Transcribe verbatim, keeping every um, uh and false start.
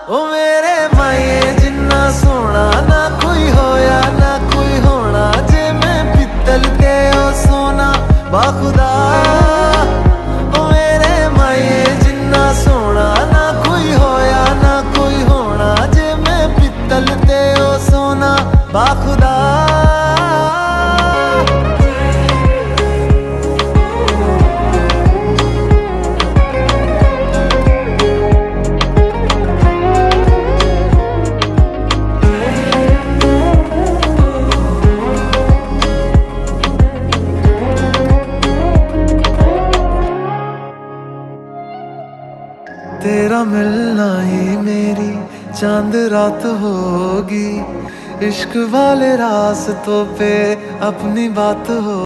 ओ मेरे माए जिन्ना सोना ना कोई होया ना कोई होना, जे मैं पित्तल ते ओ सोना बाखुदा। ओ मेरे माए जिन्ना सोना ना कोई होया ना कोई होना, जे मैं पित्तल ते ओ सोना बाखुदा। तेरा मिलना ही मेरी चांद रात होगी, इश्क वाले रास्तों पे अपनी बात हो।